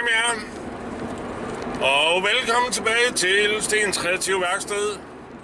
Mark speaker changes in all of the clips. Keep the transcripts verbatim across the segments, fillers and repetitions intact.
Speaker 1: med jer. Og velkommen tilbage til Stens Kreative Værksted.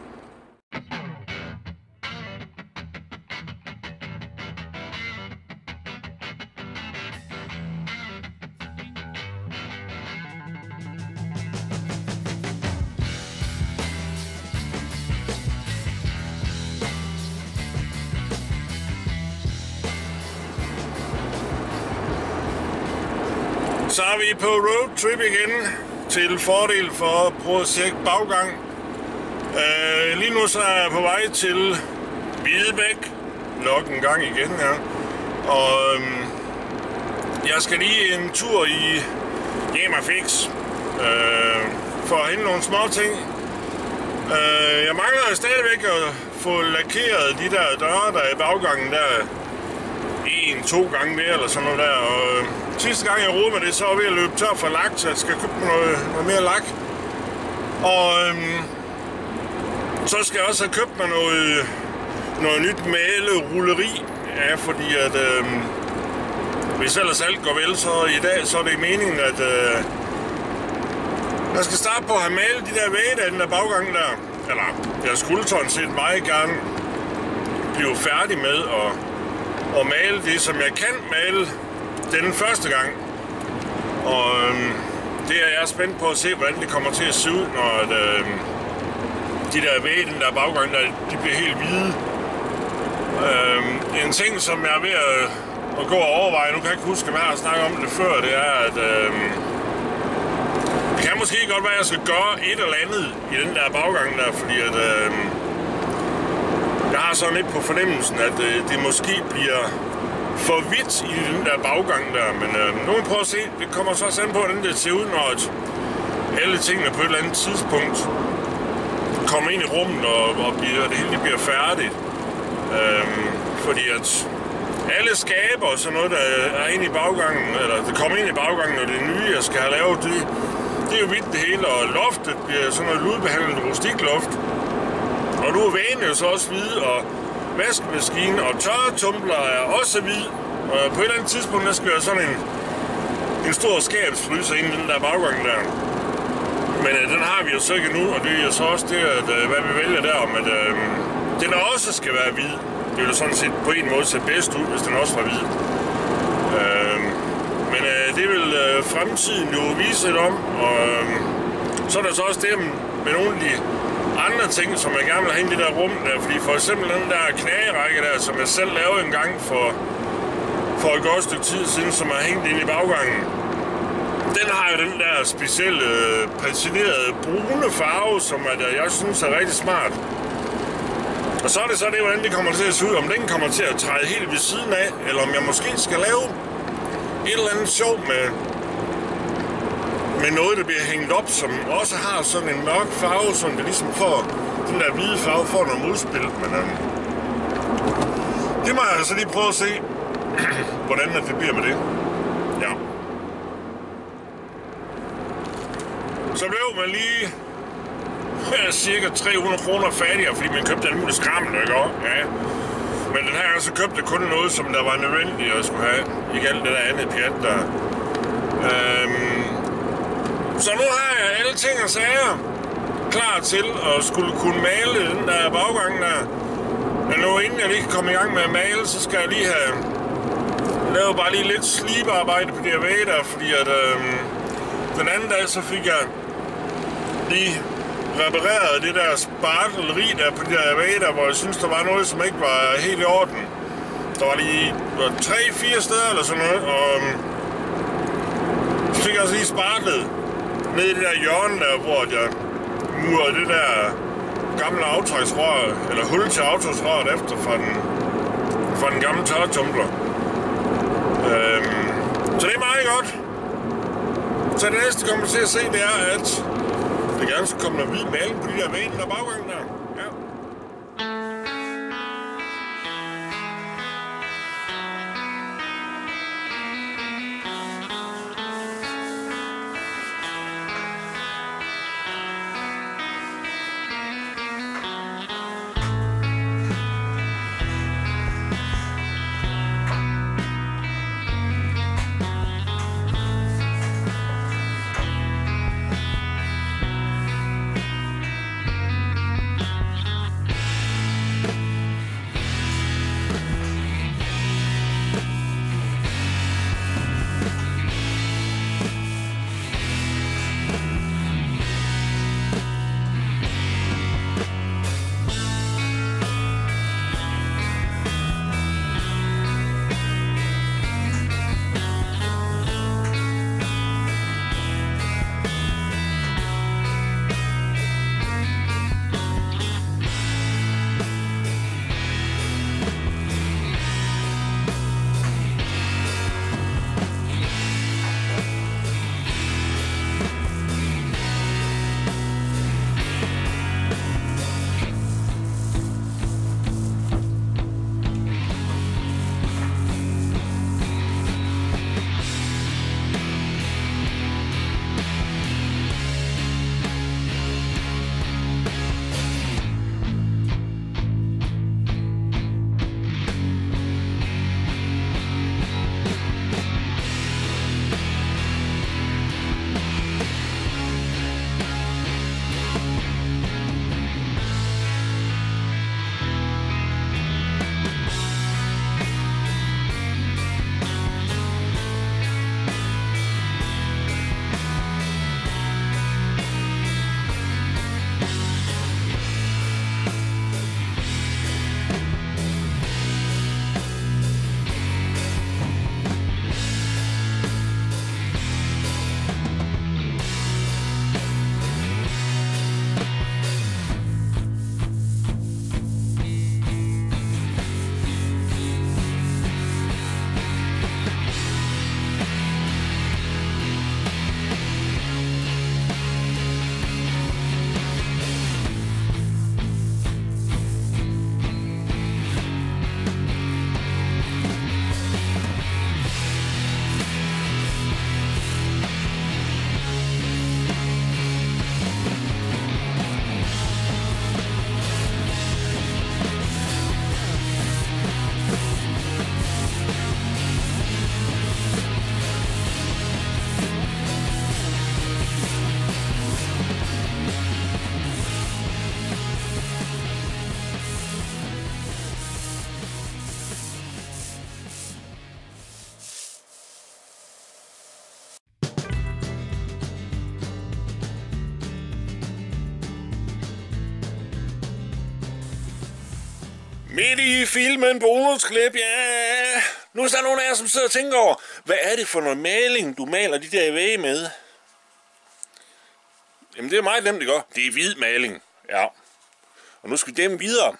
Speaker 1: Så er vi på roadtrip igen til fordel for projekt Baggang. Øh, lige nu så er jeg på vej til Hvidebæk. Nok en gang igen her. Og øhm, jeg skal lige en tur i Jamafix øh, for at hente nogle små ting. Øh, jeg mangler stadigvæk at få lakeret de der døre, der er i baggangen der. En, to gange mere eller sådan noget der. Og øh, sidste gang jeg rodede med det, så var jeg ved at løbe tør for lak, så jeg skal købe noget, noget mere lak. Og øhm, så skal jeg også have købt mig noget, noget nyt malerulleri. Ja, fordi at øhm, hvis ellers alt går vel, så i dag så er det meningen, at øh, jeg skal starte på at have malet de der vægge af den der baggang der. Eller jeg skulle sådan set meget gerne blive færdig med at, at male det, som jeg kan male den første gang. Og øhm, det er jeg spændt på at se, hvordan det kommer til at se ud, når at, øhm, de der vægge, den der baggang, der, de bliver helt hvide. Øhm, en ting, som jeg er ved at, at gå og overveje, nu kan jeg ikke huske, hvad jeg har snakket om det før, det er, at øhm, det kan måske godt være, at jeg skal gøre et eller andet i den der baggang der, fordi at øhm, jeg har sådan lidt på fornemmelsen, at øh, det måske bliver for vidt i den der baggang der, men øh, nu må vi prøve at se. Det kommer så også an på, hvordan det ser ud, når at alle tingene på et eller andet tidspunkt kommer ind i rummet, og, og bliver, det hele bliver færdigt. Øhm, fordi at alle skaber og sådan noget, der er inde i baggangen, eller det kommer ind i baggangen, og det nye, jeg skal have lavet, det, det er jo vidt det hele, og loftet bliver sådan noget lydbehandlet rustikloft. Og nu er vægene jo så også hvide, og vaskemaskinen og tørretumbler er også hvid. Og på et eller andet tidspunkt, der skal være sådan en, en stor skabsfryser inde i den der baggang der. Men øh, den har vi jo så ikke nu, og det er jo så også det, at, øh, hvad vi vælger der om, at øh, den også skal være hvid. Det vil sådan set på en måde se bedst ud, hvis den også var hvid. Øh, men øh, det vil øh, fremtiden jo vise lidt om, og øh, så er der så også det med nogle af de andre ting, som jeg gerne vil have ind i det der rum der, fordi for eksempel den der knagerække der, som jeg selv lavede en gang for, for et godt stykke tid siden, som er hængt ind i baggangen, den har jo den der specielle patinerede brune farve, som at jeg synes er rigtig smart. Og så er det så det, hvordan det kommer til at se ud, om den kommer til at træde helt ved siden af, eller om jeg måske skal lave et eller andet sjov med med noget, der bliver hængt op, som også har sådan en mørk farve, som det ligesom får, den der hvide farve får noget modspil, men øhm, det må jeg altså lige prøve at se, hvordan det bliver med det. Ja. Så blev man lige ja, cirka tre hundrede kroner fattigere, fordi man købte en mulig skrammel, ikke også? Ja. Men den her gang så købte kun noget, som der var nødvendigt at skulle have. Ikke alt det der andet pjat der. Øhm, Så nu har jeg alle ting og sager klar til at skulle kunne male den der baggang der. Men nu inden jeg lige kan komme i gang med at male, så skal jeg lige have lavet bare lige lidt slibearbejde på de her vægge der, fordi at øhm, den anden dag så fik jeg lige repareret det der sparteleri der på de der vægge der, hvor jeg synes der var noget, som ikke var helt i orden. Der var lige tre-fire steder eller sådan noget, og øhm, så fik jeg også lige spartlet nede i det der hjørne der, hvor jeg murede det der gamle aftræksrør, eller hul til aftræksrøret efter fra den, fra den gamle tørretumbler. Øhm, så det er meget godt. Så det næste kommer til at se, det er, at det gerne skal komme noget hvid maling på de der vægge der baggang der. Ja. Midt i filmen bonusklip, ja. Nu er der nogen af jer, som sidder og tænker over, hvad er det for noget maling, du maler de der vægge med? Jamen det er meget nemt, det gør. Det er hvid maling, ja. Og nu skal vi dem videre.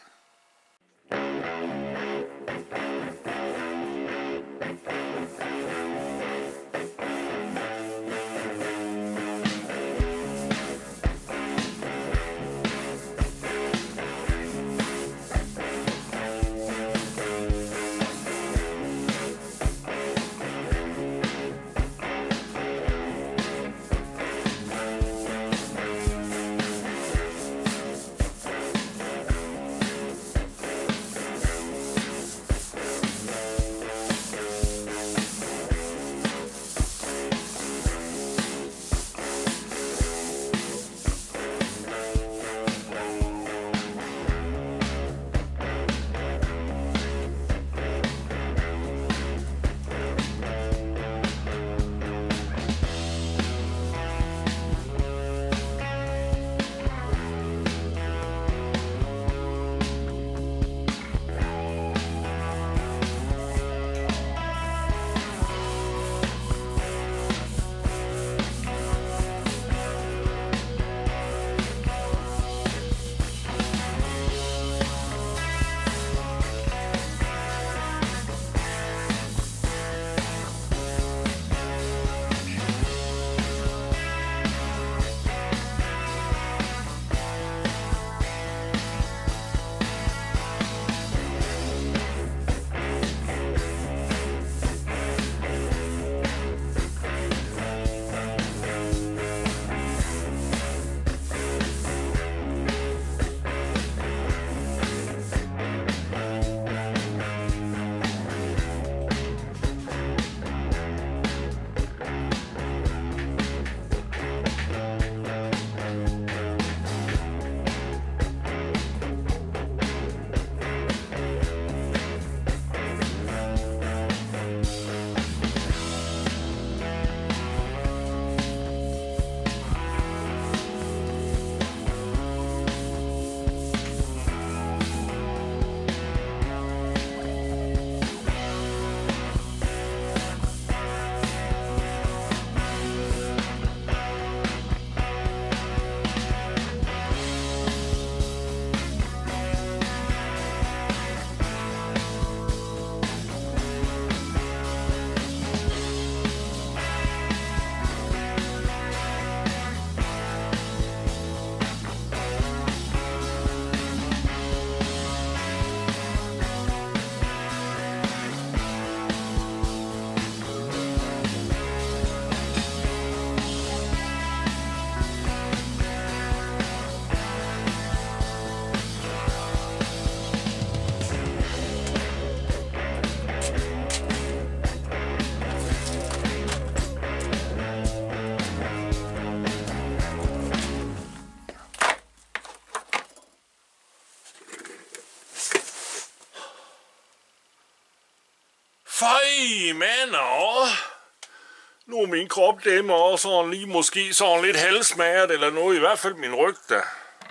Speaker 1: Fej, mander. Nu er min krop dæmmer og sådan lige måske sådan lidt halsmært eller noget, i hvert fald min ryg der.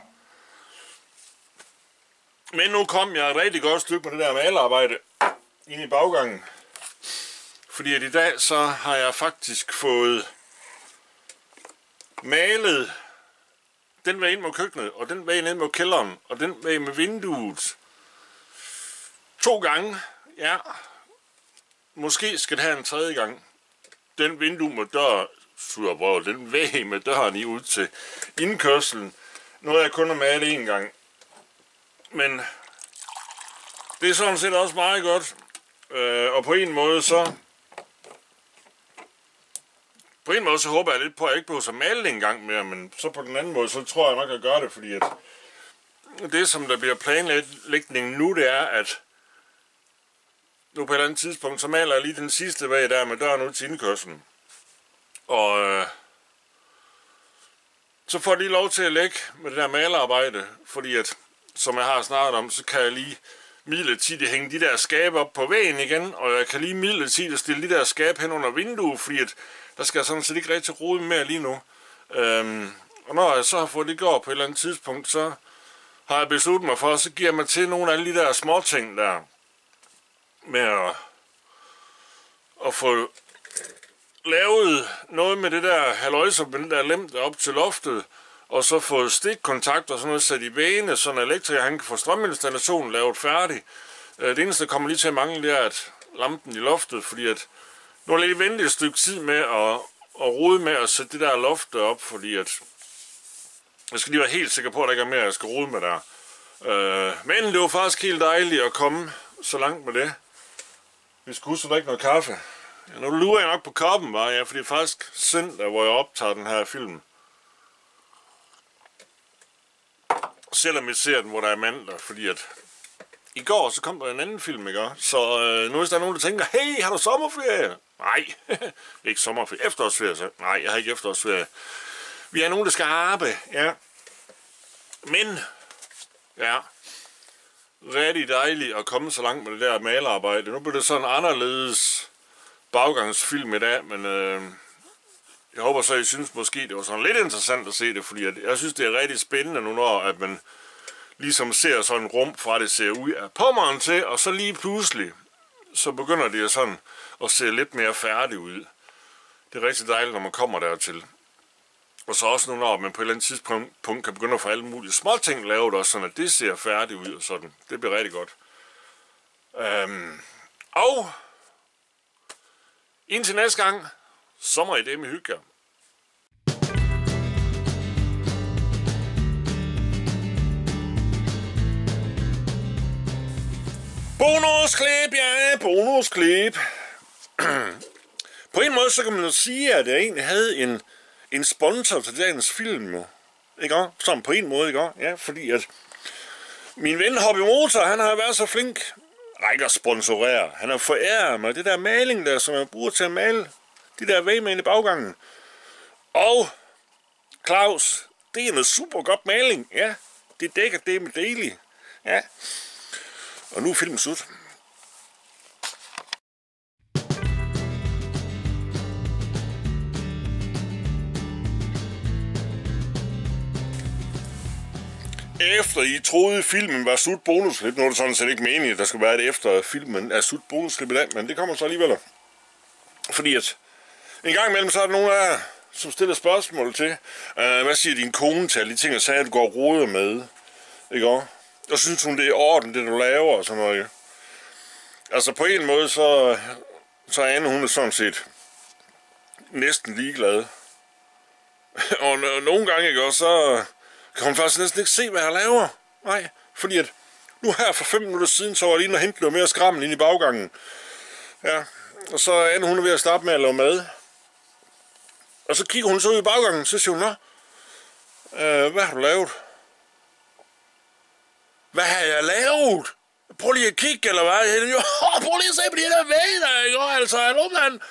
Speaker 1: Men nu kom jeg et rigtig godt stykke på det der malerarbejde ind i baggangen. Fordi at i dag så har jeg faktisk fået malet den vej ind mod køkkenet, og den vej ned mod kælderen, og den vej med vinduet. To gange, ja. Måske skal det have en tredje gang. Den vindue med dør, hvor den væg med døren i ud til indkørslen. Noget jeg kun har malet en gang. Men det er sådan set også meget godt. Øh, og på en måde så... På en måde så håber jeg lidt på, at jeg ikke behøver at male det en gang mere. Men så på den anden måde, så tror jeg nok at gøre det, fordi at... Det som der bliver planlægningen nu, det er, at... Nu på et eller andet tidspunkt, så maler jeg lige den sidste væg der med døren ud til indkørslen. Og øh, så får jeg lige lov til at lægge med det der malerarbejde, fordi at, som jeg har snakket om, så kan jeg lige midlertidigt hænge de der skabe op på væggen igen, og jeg kan lige midlertidigt stille de der skabe hen under vinduet, fordi at der skal jeg sådan set ikke rigtig rode mere lige nu. Øhm, og når jeg så har fået det gjort på et eller andet tidspunkt, så har jeg besluttet mig for, så giver jeg mig til nogle af alle de der små ting der, med at, at få lavet noget med det der halløjser, med den der lem op til loftet, og så få stikkontakt og sådan noget sat i benene, så en elektriker han kan få strøminstallationen lavet færdig. Det eneste, der kommer lige til at mangle, det er, at lampen i loftet, fordi at nu er jeg lige ventet et stykke tid med at, at rode med at sætte det der loft op, fordi at jeg skal lige være helt sikker på, at der ikke er mere, jeg skal rode med der. Men det var faktisk helt dejligt at komme så langt med det. Vi skal huske at drikke noget kaffe. Ja, nu lurer jeg nok på koppen, var jeg, for det er faktisk søndag, hvor jeg optager den her film. Selvom jeg ser den, hvor der er mandag, fordi at i går så kom der en anden film, ikke? Så øh, nu er der nogen, der tænker, hey, har du sommerferie? Nej, ikke sommerferie, efterårsferie så. Nej, jeg har ikke efterårsferie. Vi er nogen, der skal arbejde, ja. Men, ja, rigtig dejligt at komme så langt med det der malerarbejde. Nu bliver det sådan en anderledes baggangsfilm i dag, men øh, jeg håber så, I synes måske, det var sådan lidt interessant at se det, fordi at jeg synes, det er rigtig spændende nu, når at man ligesom ser sådan en rum fra det ser ud af pommeren til, og så lige pludselig, så begynder det sådan at se lidt mere færdigt ud. Det er rigtig dejligt, når man kommer dertil. Og så også nu, når man på et eller andet tidspunkt kan begynde at få alle mulige småting lavet også, sådan at det ser færdigt ud og sådan. Det bliver rigtig godt. Øhm, og indtil næste gang, så må I det med hygge jer. Bonusklip, ja, bonusklip. På en måde, så kan man jo sige, at jeg egentlig havde en, en sponsor til dagens film, ikke? Sådan på en måde, ikke? Ja, fordi at min ven Hobby Motor, han har været så flink, ikke at sponsorere. Han har foræret mig det der maling der, som jeg bruger til at male de der vægmænd i baggangen. Og Claus, det er noget super godt maling, ja. Det dækker det med daily, ja. Og nu er filmen slut. Efter I troede, filmen var slut bonusklip, nu er det sådan set ikke meningen, at der skal være det efter filmen er slut bonusklip i dag, men det kommer så alligevel. Fordi at en gang imellem, så er der nogen af jer, som stiller spørgsmål til, uh, hvad siger din kone til alle de ting, og sagde, at du går og roder med, ikke også? Og synes hun, det er orden, det du laver og sådan noget. Altså på en måde, så, så er Anne, hun er sådan set næsten ligeglad. Og nogle gange, ikke også, så kan hun faktisk næsten ikke se, hvad jeg laver. Nej, fordi at nu her for fem minutter siden, så var jeg lige og hente noget mere skrammel ind i baggangen. Ja, og så er Anne, hun er ved at starte med at lave mad. Og så kigger hun så ud i baggangen, så siger hun, nå, øh, hvad har du lavet? Hvad har jeg lavet? Prøv lige at kigge, eller hvad? Jo, prøv lige at se på de der vægge der, ikke? Altså, hallo, mand.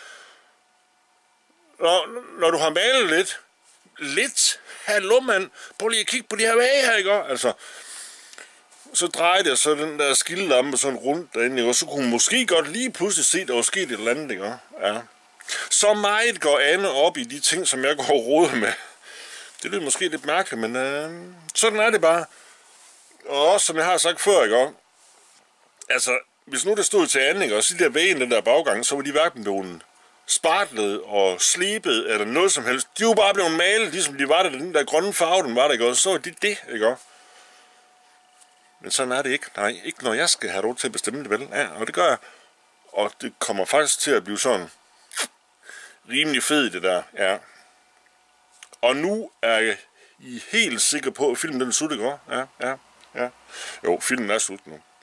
Speaker 1: Når, når du har malet lidt, lidt, hallo, mand. Prøv lige at kigge på de her vægge her, ikke? Altså, så drejede jeg så den der skillelampe sådan rundt derinde, ikke? Og så kunne hun måske godt lige pludselig se, at der var sket et eller andet, ikke? Ja. Så meget går Anne op i de ting, som jeg går og roder med. Det lyder måske lidt mærkeligt, men øh, sådan er det bare. Og også, som jeg har sagt før, ikke? Altså, hvis nu der stod til Anne, ikke? Og så de der væggen, den der baggang, så var de hverken blevet spartlet og slibet, eller noget som helst. De var bare blevet malet, ligesom de var der, den der grønne farve, den var der, ikke? Og så var det det, ikke? Men sådan er det ikke. Nej, ikke når jeg skal have lov til at bestemme det, vel? Ja, og det gør jeg. Og det kommer faktisk til at blive sådan rimelig fed, det der, ja. Og nu er I helt sikker på, at filmen den er slut, ikke? Ja, ja, ja. Jo, filmen er slut nu.